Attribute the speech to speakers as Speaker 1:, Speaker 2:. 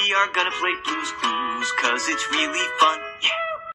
Speaker 1: we are gonna play Blue's Clues, 'cause it's really fun. Yeah.